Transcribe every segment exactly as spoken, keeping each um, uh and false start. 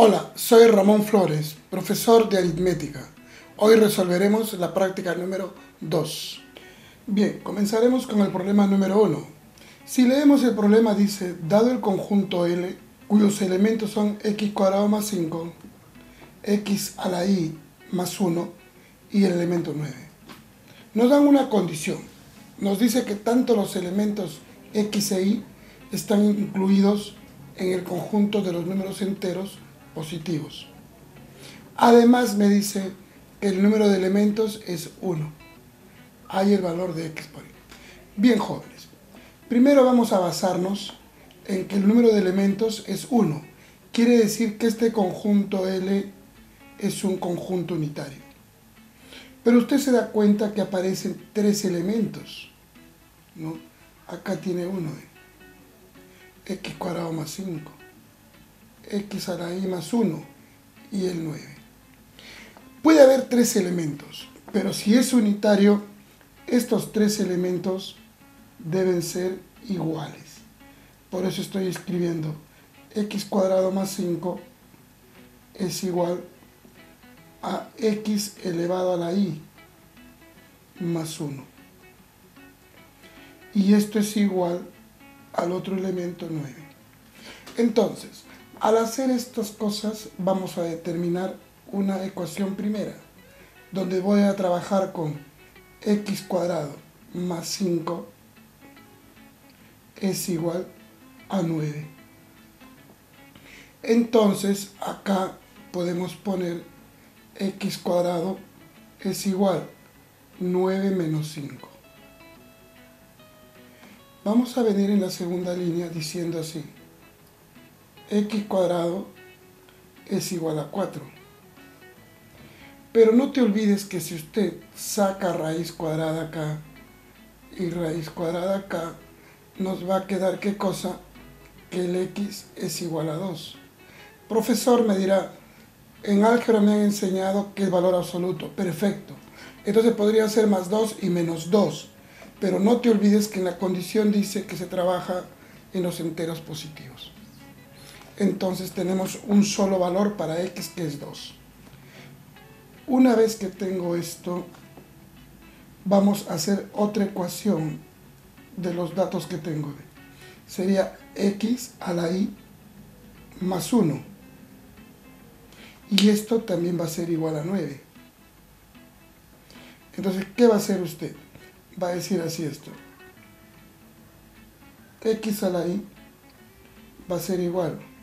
Hola, soy Ramón Flores, profesor de aritmética. Hoy resolveremos la práctica número dos. Bien, comenzaremos con el problema número uno. Si leemos el problema dice, dado el conjunto L, cuyos elementos son x cuadrado más cinco, x a la i más uno y el elemento nueve. Nos dan una condición. Nos dice que tanto los elementos x e y están incluidos en el conjunto de los números enteros positivos. Además me dice que el número de elementos es uno. Hay el valor de x por y. Bien, jóvenes. Primero vamos a basarnos en que el número de elementos es uno. Quiere decir que este conjunto L es un conjunto unitario. Pero usted se da cuenta que aparecen tres elementos, ¿no? Acá tiene uno, ¿eh? x cuadrado más cinco, x a la i más uno y el nueve. Puede haber tres elementos, pero si es unitario, estos tres elementos deben ser iguales. Por eso estoy escribiendo x cuadrado más cinco es igual a x elevado a la i más uno. Y esto es igual al otro elemento nueve. Entonces, al hacer estas cosas vamos a determinar una ecuación primera, donde voy a trabajar con x cuadrado más cinco es igual a nueve. Entonces acá podemos poner x cuadrado es igual a nueve menos cinco. Vamos a venir en la segunda línea diciendo así, x cuadrado es igual a cuatro. Pero no te olvides que si usted saca raíz cuadrada acá y raíz cuadrada acá, nos va a quedar ¿qué cosa? Que el x es igual a dos. Profesor, me dirá, en álgebra me han enseñado que es valor absoluto. Perfecto. Entonces podría ser más dos y menos dos. Pero no te olvides que en la condición dice que se trabaja en los enteros positivos. Entonces tenemos un solo valor para x, que es dos. Una vez que tengo esto, vamos a hacer otra ecuación de los datos que tengo. Sería x a la i más uno. Y esto también va a ser igual a nueve. Entonces, ¿qué va a hacer usted? Va a decir así esto. X a la i va a ser igual a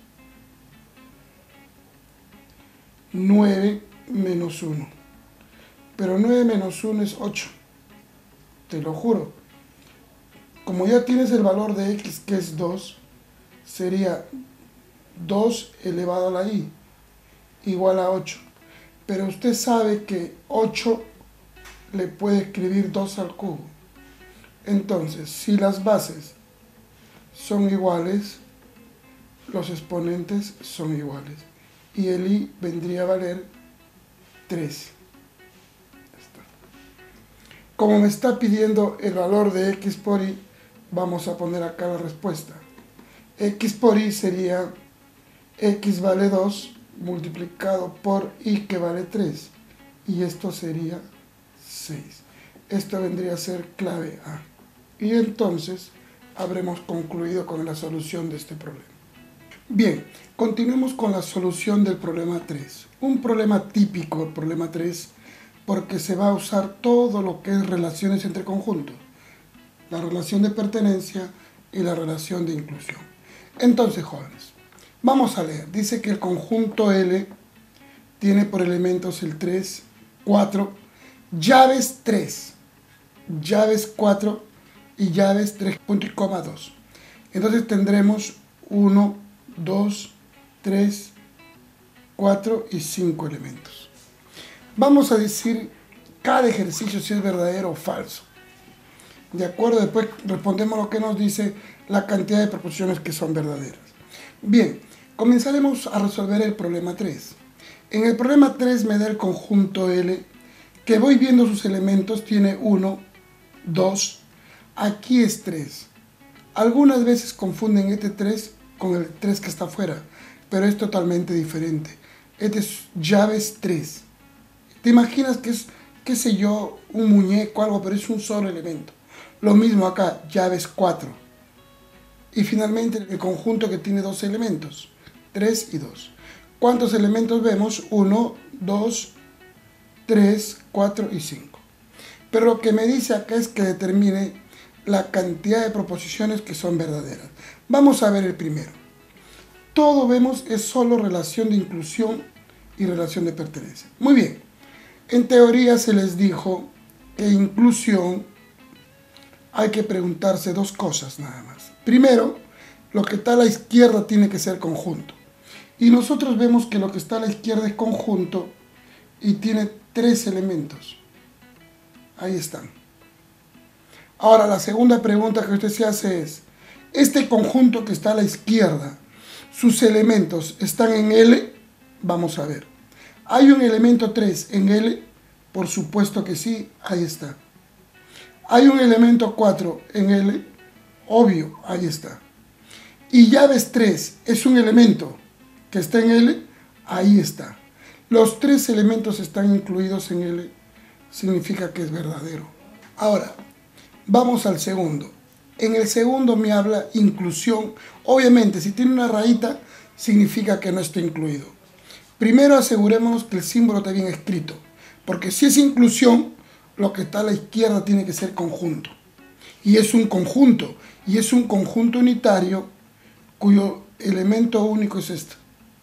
nueve menos uno. Pero nueve menos uno es ocho. Te lo juro. Como ya tienes el valor de x, que es dos, sería dos elevado a la i igual a ocho. Pero usted sabe que ocho le puede escribir dos al cubo. Entonces, si las bases son iguales, los exponentes son iguales. Y el i vendría a valer tres. Como me está pidiendo el valor de x por y, vamos a poner acá la respuesta. X por y sería x vale dos multiplicado por y, que vale tres. Y esto sería seis. Esto vendría a ser clave A. Y entonces habremos concluido con la solución de este problema. Bien, continuemos con la solución del problema tres. Un problema típico, el problema tres, porque se va a usar todo lo que es relaciones entre conjuntos. La relación de pertenencia y la relación de inclusión. Entonces, jóvenes, vamos a leer. Dice que el conjunto L tiene por elementos el tres, cuatro, llaves tres, llaves cuatro y llaves tres punto y coma dos. Entonces tendremos uno, dos, tres, cuatro y cinco elementos. Vamos a decir cada ejercicio si es verdadero o falso. De acuerdo, después respondemos lo que nos dice la cantidad de proposiciones que son verdaderas. Bien, comenzaremos a resolver el problema tres. En el problema tres me da el conjunto L, que voy viendo sus elementos, tiene uno, dos, aquí es tres. Algunas veces confunden este tres con el tres que está afuera, pero es totalmente diferente. Este es llaves tres. ¿Te imaginas que es, qué sé yo, un muñeco, algo, pero es un solo elemento? Lo mismo acá, llaves cuatro. Y finalmente el conjunto que tiene dos elementos, tres y dos. ¿Cuántos elementos vemos? uno, dos, tres, cuatro y cinco. Pero lo que me dice acá es que determine la cantidad de proposiciones que son verdaderas. Vamos a ver el primero. Todo vemos es solo relación de inclusión y relación de pertenencia. Muy bien. En teoría se les dijo que inclusión hay que preguntarse dos cosas nada más. Primero, lo que está a la izquierda tiene que ser conjunto. Y nosotros vemos que lo que está a la izquierda es conjunto y tiene tres elementos. Ahí están. Ahora, la segunda pregunta que usted se hace es, ¿este conjunto que está a la izquierda, sus elementos están en L? Vamos a ver. ¿Hay un elemento tres en L? Por supuesto que sí, ahí está. ¿Hay un elemento cuatro en L? Obvio, ahí está. ¿Y llaves tres es un elemento que está en L? Ahí está. Los tres elementos están incluidos en L, significa que es verdadero. Ahora, vamos al segundo. En el segundo me habla inclusión. Obviamente, si tiene una rayita, significa que no está incluido. Primero asegurémonos que el símbolo está bien escrito, porque si es inclusión, lo que está a la izquierda tiene que ser conjunto. Y es un conjunto, y es un conjunto unitario cuyo elemento único es este.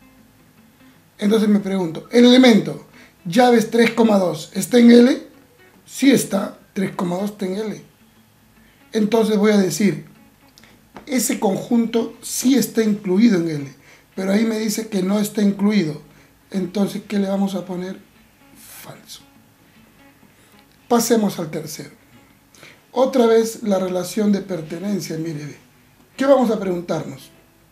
Entonces me pregunto, ¿el elemento llaves tres coma dos está en L? Sí está, tres coma dos está en L. Entonces voy a decir, ese conjunto sí está incluido en L, pero ahí me dice que no está incluido. Entonces, ¿qué le vamos a poner? Falso. Pasemos al tercero. Otra vez la relación de pertenencia, mire, ¿qué vamos a preguntarnos?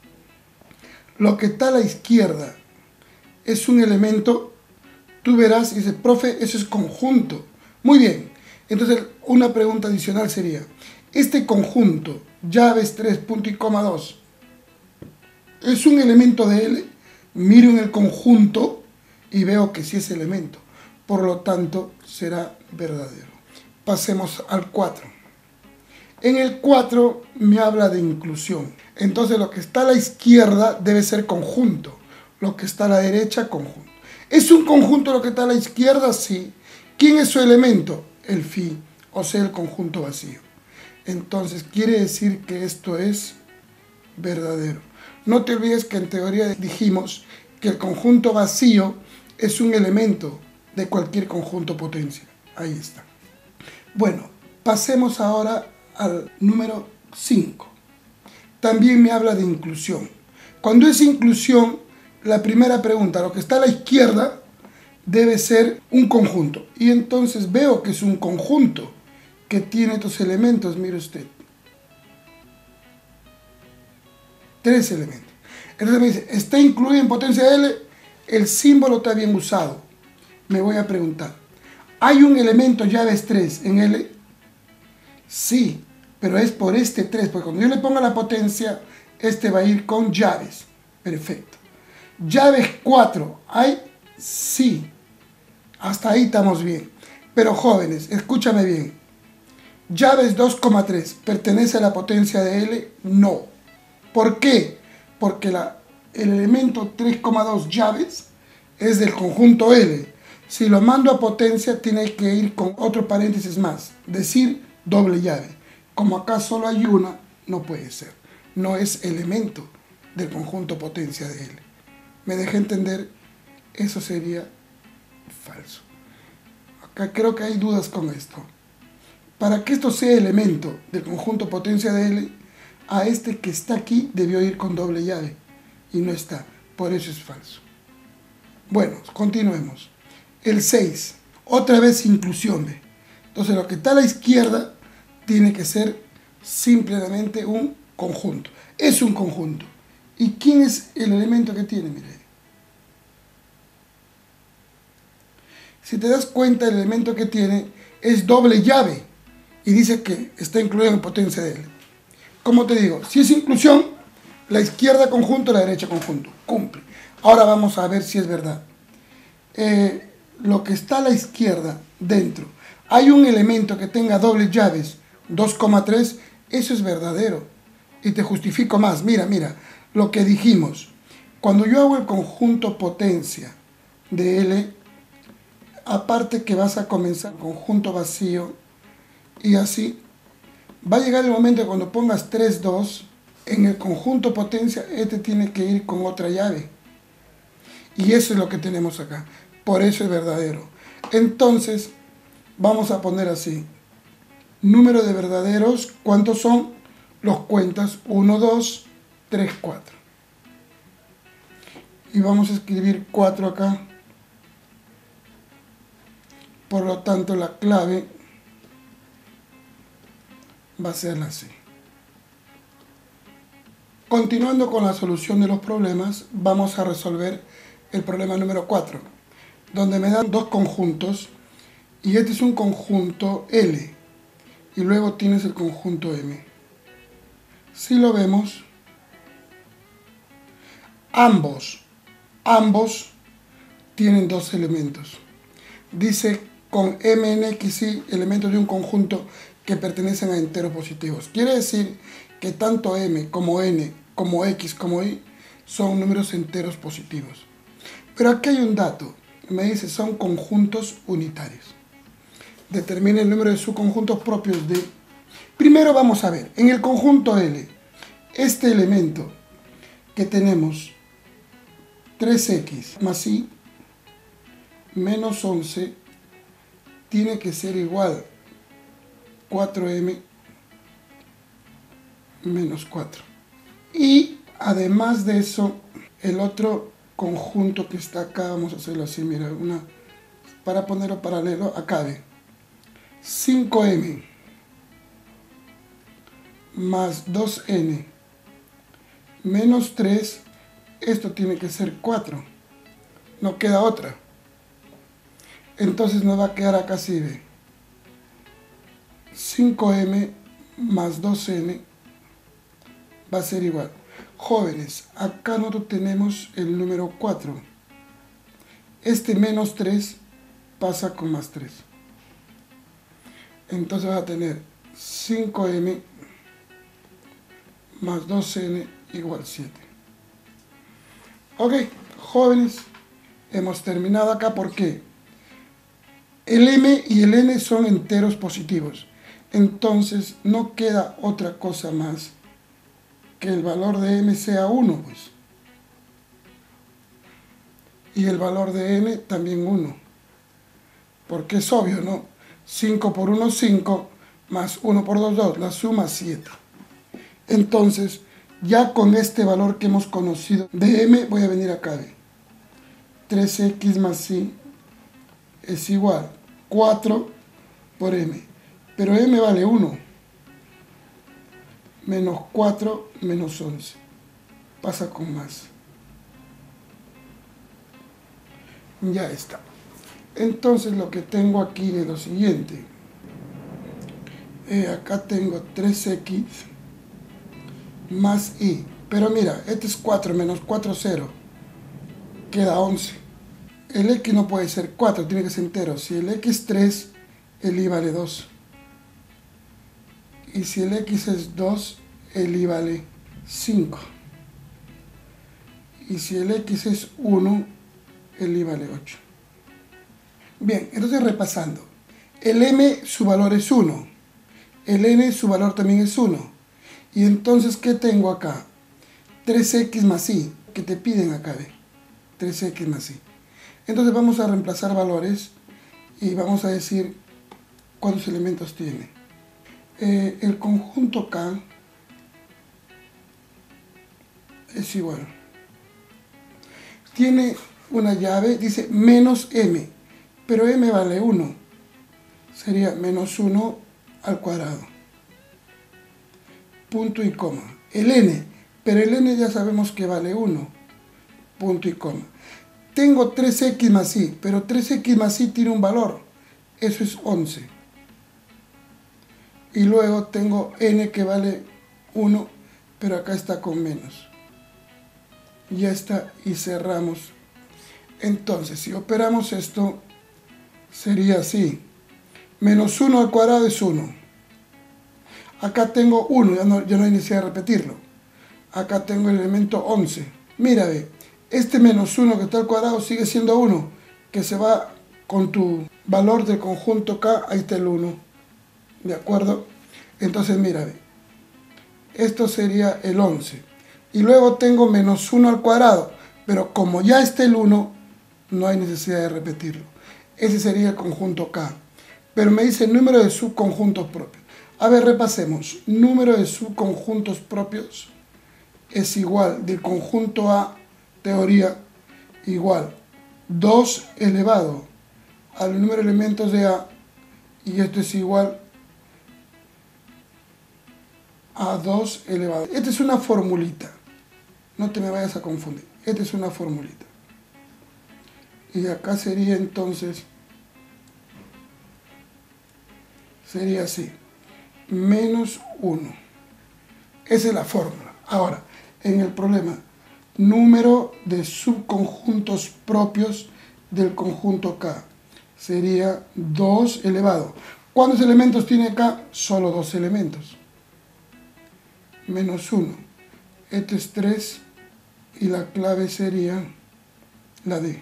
Lo que está a la izquierda es un elemento, tú verás y dices, profe, eso es conjunto. Muy bien, entonces una pregunta adicional sería, este conjunto, llaves tres, punto y coma dos, ¿es un elemento de L? Miro en el conjunto y veo que sí es elemento, por lo tanto será verdadero. Pasemos al cuatro. En el cuatro me habla de inclusión, entonces lo que está a la izquierda debe ser conjunto, lo que está a la derecha conjunto. ¿Es un conjunto lo que está a la izquierda? Sí. ¿Quién es su elemento? El phi, o sea el conjunto vacío. Entonces quiere decir que esto es verdadero. No te olvides que en teoría dijimos que el conjunto vacío es un elemento de cualquier conjunto potencia. Ahí está. Bueno, pasemos ahora al número cinco. También me habla de inclusión. Cuando es inclusión, la primera pregunta, lo que está a la izquierda, debe ser un conjunto. Y entonces veo que es un conjunto que tiene estos elementos, mire usted. Tres elementos. Entonces me dice, ¿está incluido en potencia L? El símbolo está bien usado. Me voy a preguntar, ¿hay un elemento llaves tres en L? Sí, pero es por este tres, porque cuando yo le ponga la potencia, este va a ir con llaves. Perfecto. Llaves cuatro, ¿hay? Sí. Hasta ahí estamos bien. Pero jóvenes, escúchame bien. Llaves dos coma tres, ¿pertenece a la potencia de L? No. ¿Por qué? Porque la, el elemento tres coma dos llaves es del conjunto L. Si lo mando a potencia, tiene que ir con otro paréntesis más, decir doble llave. Como acá solo hay una, no puede ser. No es elemento del conjunto potencia de L. ¿Me dejé entender? Eso sería falso. Acá creo que hay dudas con esto. Para que esto sea elemento del conjunto potencia de L, a este que está aquí debió ir con doble llave. Y no está. Por eso es falso. Bueno, continuemos. El seis. Otra vez inclusión. ¿Ve? Entonces lo que está a la izquierda tiene que ser simplemente un conjunto. Es un conjunto. ¿Y quién es el elemento que tiene? Mire. Si te das cuenta, el elemento que tiene es doble llave. Y dice que está incluido en potencia de L. Como te digo, si es inclusión, La izquierda conjunto, la derecha conjunto. Cumple. Ahora vamos a ver si es verdad. Eh, lo que está a la izquierda, dentro, hay un elemento que tenga dobles llaves, dos coma tres, eso es verdadero. Y te justifico más. Mira, mira, lo que dijimos. Cuando yo hago el conjunto potencia de L, aparte que vas a comenzar conjunto vacío, y así, va a llegar el momento cuando pongas tres, dos, en el conjunto potencia, este tiene que ir con otra llave. Y eso es lo que tenemos acá. Por eso es verdadero. Entonces, vamos a poner así. Número de verdaderos, ¿cuántos son? Los cuentas uno, dos, tres, cuatro. Y vamos a escribir cuatro acá. Por lo tanto, la clave va a ser la C. Continuando con la solución de los problemas, vamos a resolver el problema número cuatro, donde me dan dos conjuntos, y este es un conjunto L, y luego tienes el conjunto M. Si lo vemos, ambos, ambos tienen dos elementos. Dice con M en X, Y, elementos de un conjunto que pertenecen a enteros positivos. Quiere decir que tanto M como N, como X, como Y, son números enteros positivos. Pero aquí hay un dato, me dice son conjuntos unitarios. Determina el número de subconjuntos propios de... Primero vamos a ver, en el conjunto L, este elemento que tenemos tres X más Y menos once tiene que ser igual cuatro M menos cuatro. Y además de eso, el otro conjunto que está acá, vamos a hacerlo así, mira, una, para ponerlo paralelo, acá ve cinco M más dos N menos tres, esto tiene que ser cuatro, no queda otra. Entonces nos va a quedar acá así, ve, cinco M más dos N va a ser igual. Jóvenes, acá nosotros tenemos el número cuatro. Este menos tres pasa con más tres. Entonces va a tener cinco M más dos N igual siete. Ok, jóvenes, hemos terminado acá porque el M y el N son enteros positivos. Entonces no queda otra cosa más que el valor de M sea uno, pues. Y el valor de N también uno. Porque es obvio, ¿no? cinco por uno, cinco, más uno por dos, dos. La suma, siete. Entonces, ya con este valor que hemos conocido de M, voy a venir acá. tres X más Y es igual cuatro por M. Pero M vale uno. Menos cuatro menos once. Pasa con más. Ya está. Entonces lo que tengo aquí es lo siguiente. Eh, acá tengo tres X más Y. Pero mira, este es cuatro menos cuatro, cero. Queda once. El X no puede ser cuatro, tiene que ser entero. Si el X es tres, el Y vale dos. Y si el X es dos, el Y vale cinco. Y si el X es uno, el Y vale ocho. Bien, entonces repasando. El M su valor es uno. El N su valor también es uno. Y entonces, ¿qué tengo acá? tres X más Y, que te piden acá, ¿ve? tres X más Y. Entonces vamos a reemplazar valores y vamos a decir cuántos elementos tiene. Eh, el conjunto K es igual. Tiene una llave, dice menos M, pero M vale uno. Sería menos uno al cuadrado. Punto y coma. El N, pero el N ya sabemos que vale uno. Punto y coma. Tengo tres X más Y, pero tres X más Y tiene un valor. Eso es once. Y luego tengo N que vale uno, pero acá está con menos. ya está, y cerramos. Entonces, si operamos esto, sería así. Menos uno al cuadrado es uno. Acá tengo uno, ya no, ya no hay necesidad de repetirlo. Acá tengo el elemento once. Mira, ve, este menos uno que está al cuadrado sigue siendo uno, que se va con tu valor del conjunto K, ahí está el uno. ¿De acuerdo? Entonces, mira, ve, esto sería el once. Y luego tengo menos uno al cuadrado, pero como ya está el uno, no hay necesidad de repetirlo. Ese sería el conjunto K. Pero me dice número de subconjuntos propios. A ver, repasemos. Número de subconjuntos propios es igual del conjunto A, teoría, igual dos elevado al número de elementos de A, y esto es igual a dos elevado. Esta es una formulita. No te me vayas a confundir. Esta es una formulita. Y acá sería entonces, sería así, menos uno. Esa es la fórmula. Ahora, en el problema, número de subconjuntos propios del conjunto K sería dos elevado. ¿Cuántos elementos tiene K? Solo dos elementos. Menos uno. Este es tres y la clave sería la D.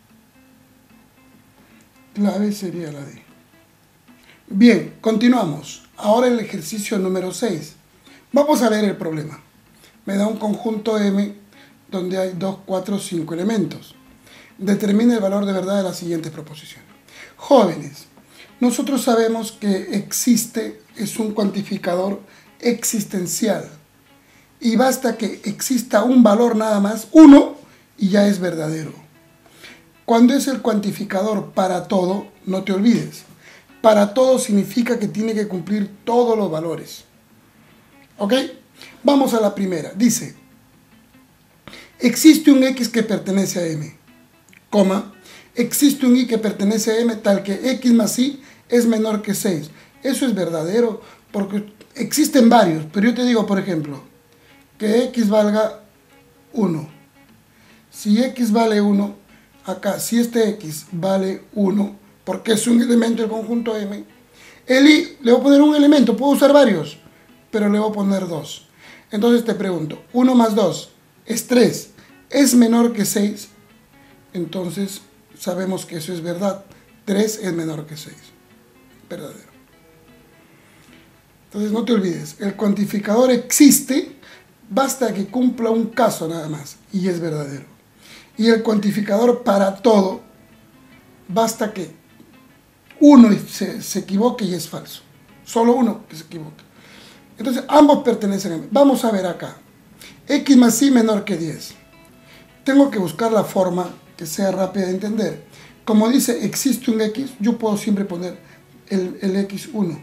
Clave sería la D. Bien, continuamos. Ahora el ejercicio número seis. Vamos a ver el problema. Me da un conjunto M donde hay dos, cuatro, cinco elementos. Determine el valor de verdad de las siguientes proposiciones. Jóvenes, nosotros sabemos que existe es un cuantificador existencial. Y basta que exista un valor nada más, uno, y ya es verdadero. Cuando es el cuantificador para todo, no te olvides. Para todo significa que tiene que cumplir todos los valores. ¿Ok? Vamos a la primera. Dice, existe un X que pertenece a M, coma, existe un Y que pertenece a M tal que X más Y es menor que seis. Eso es verdadero porque existen varios, pero yo te digo, por ejemplo, que X valga uno. Si X vale uno, acá, si este X vale uno, porque es un elemento del conjunto M, el Y le voy a poner un elemento, puedo usar varios, pero le voy a poner dos. Entonces te pregunto, uno más dos es tres, ¿es menor que seis? Entonces sabemos que eso es verdad, tres es menor que seis, verdadero. Entonces no te olvides, el cuantificador existe, basta que cumpla un caso nada más, y es verdadero. Y el cuantificador para todo, basta que uno se, se equivoque y es falso. Solo uno que se equivoque. Entonces ambos pertenecen a mí. Vamos a ver acá. X más Y menor que diez. Tengo que buscar la forma que sea rápida de entender. Como dice existe un X, yo puedo siempre poner el, el X uno.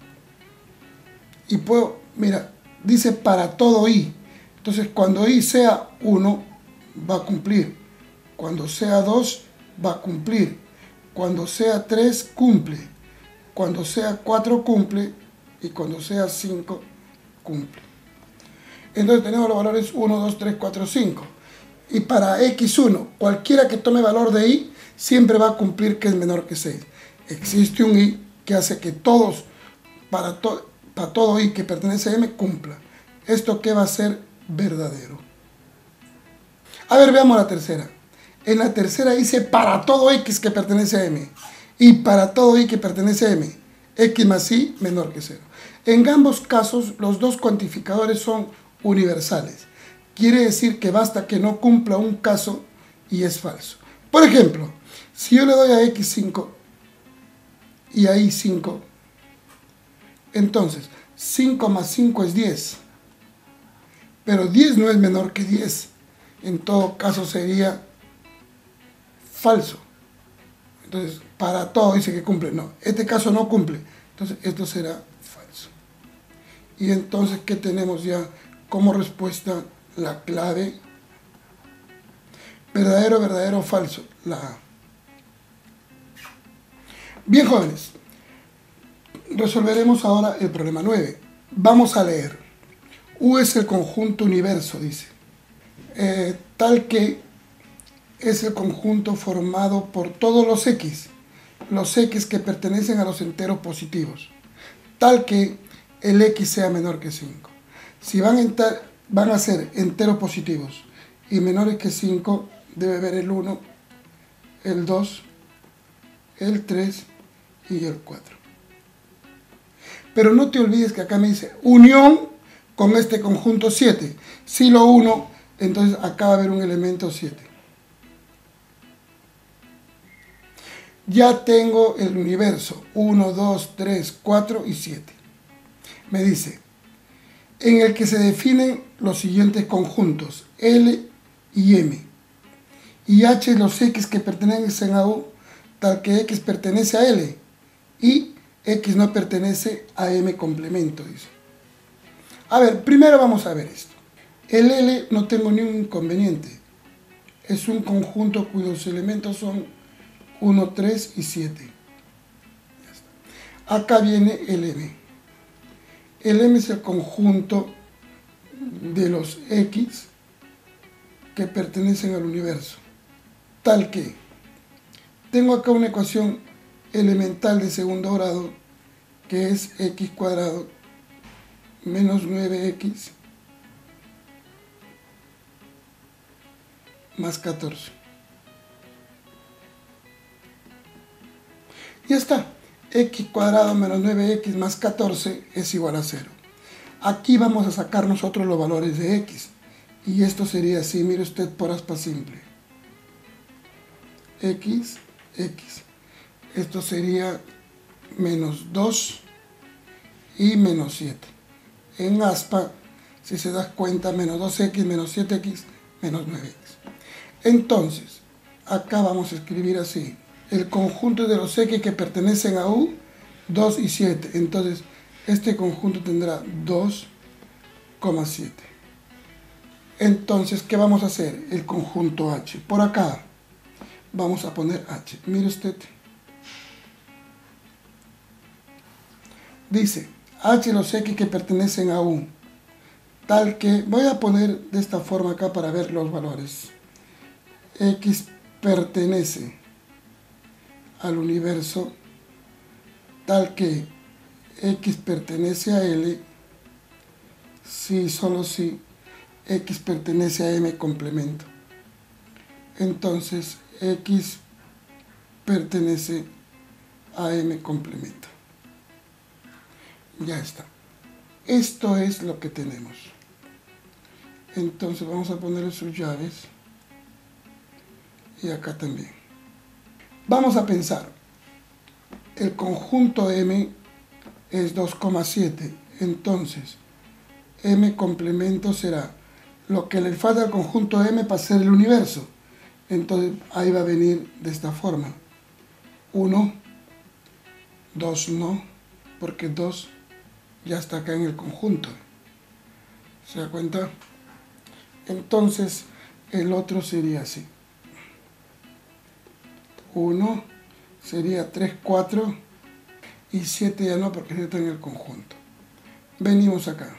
Y puedo, mira, dice para todo Y. Entonces cuando Y sea uno, va a cumplir. Cuando sea dos, va a cumplir. Cuando sea tres, cumple. Cuando sea cuatro, cumple. Y cuando sea cinco, cumple. Entonces tenemos los valores uno, dos, tres, cuatro, cinco. Y para X uno, cualquiera que tome valor de Y, siempre va a cumplir que es menor que seis. Existe un Y que hace que todos, para, to, para todo Y que pertenece a M, cumpla. ¿Esto qué va a ser? Verdadero. A ver, veamos la tercera. En la tercera dice para todo X que pertenece a M. Y para todo Y que pertenece a M, X más Y menor que cero. En ambos casos, los dos cuantificadores son universales. Quiere decir que basta que no cumpla un caso y es falso. Por ejemplo, si yo le doy a X cinco y a Y cinco, entonces cinco más cinco es diez. Pero diez no es menor que diez. En todo caso sería falso. Entonces, para todo dice que cumple. No, este caso no cumple. Entonces, esto será falso. Y entonces, ¿qué tenemos ya como respuesta? La clave. Verdadero, verdadero, falso. La A. Bien, jóvenes. Resolveremos ahora el problema nueve. Vamos a leer. U es el conjunto universo, dice. Eh, tal que es el conjunto formado por todos los x, los x que pertenecen a los enteros positivos, tal que el x sea menor que cinco. Si van a, van a ser enteros positivos y menores que cinco, debe haber el uno, el dos, el tres y el cuatro. Pero no te olvides que acá me dice unión con este conjunto siete. Si lo uno, entonces acá va a haber un elemento siete. Ya tengo el universo uno, dos, tres, cuatro y siete. Me dice, en el que se definen los siguientes conjuntos, L y M, y H los X que pertenecen a U, tal que X pertenece a L, y X no pertenece a M complemento, dice. A ver, primero vamos a ver esto. El L no tengo ningún inconveniente. Es un conjunto cuyos elementos son uno, tres y siete. Acá viene el M. El M es el conjunto de los X que pertenecen al universo. Tal que tengo acá una ecuación elemental de segundo grado que es x cuadrado menos nueve x más catorce. Ya está. X cuadrado menos nueve x más catorce es igual a cero. Aquí vamos a sacar nosotros los valores de x. Y esto sería así, mire usted, por aspa simple. X, X. Esto sería menos dos y menos siete. En aspa, si se das cuenta, menos dos x menos siete x menos nueve x. Entonces, acá vamos a escribir así. El conjunto de los x que pertenecen a U, dos y siete. Entonces, este conjunto tendrá dos, siete. Entonces, ¿qué vamos a hacer? El conjunto H. Por acá vamos a poner H. Mire usted. Dice, H los X que pertenecen a U. Tal que, voy a poner de esta forma acá para ver los valores. X pertenece al universo tal que X pertenece a L si, solo si X pertenece a M complemento. Entonces X pertenece a M complemento. Ya está. Esto es lo que tenemos. Entonces vamos a poner sus llaves y acá también. Vamos a pensar, el conjunto M es dos, siete, entonces M complemento será lo que le falta al conjunto M para ser el universo. Entonces ahí va a venir de esta forma. uno, dos no, porque dos ya está acá en el conjunto. ¿Se da cuenta? Entonces el otro sería así. uno sería tres, cuatro y siete ya no porque ya está en el conjunto. Venimos acá.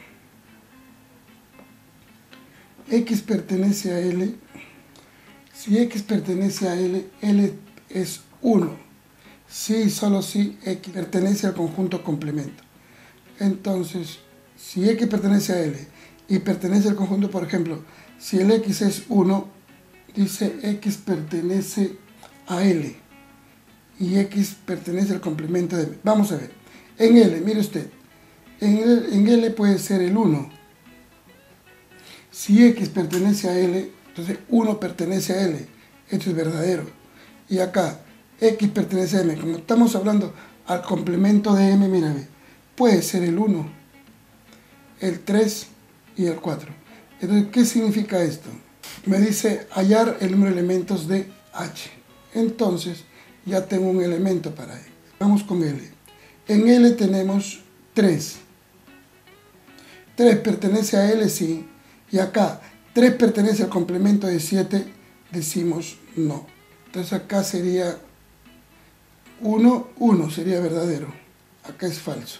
X pertenece a L. Si X pertenece a L, L es uno. Si, solo si X pertenece al conjunto complemento. Entonces, si X pertenece a L y pertenece al conjunto, por ejemplo, si el X es uno, dice X pertenece a L y X pertenece al complemento de M. Vamos a ver, en L, mire usted, en L, en L puede ser el uno. Si X pertenece a L, entonces uno pertenece a L, esto es verdadero. Y acá, X pertenece a M, como estamos hablando al complemento de M, mira, puede ser el uno, el tres y el cuatro. Entonces, ¿qué significa esto? Me dice hallar el número de elementos de H. Entonces, ya tengo un elemento para X. Vamos con L. En L tenemos tres. tres pertenece a L, sí. Y acá, tres pertenece al complemento de siete, decimos no. Entonces acá sería uno, uno sería verdadero. Acá es falso.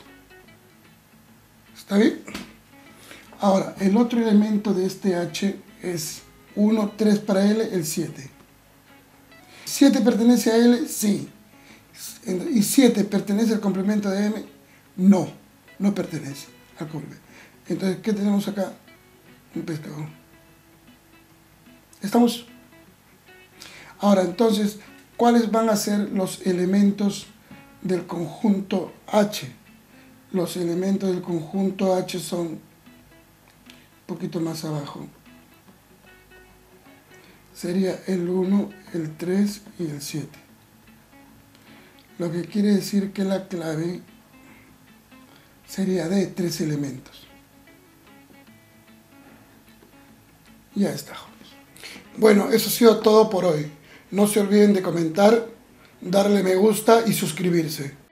¿Está bien? Ahora, el otro elemento de este H es uno, tres para L, el siete. ¿siete pertenece a L? Sí. ¿Y siete pertenece al complemento de M? No, no pertenece al complemento. Entonces, ¿qué tenemos acá? Un pescado. ¿Estamos? Ahora, entonces, ¿cuáles van a ser los elementos del conjunto H? Los elementos del conjunto H son un poquito más abajo. Sería el uno, el tres y el siete. Lo que quiere decir que la clave sería de tres elementos. Ya está, jóvenes. Bueno, eso ha sido todo por hoy. No se olviden de comentar, darle me gusta y suscribirse.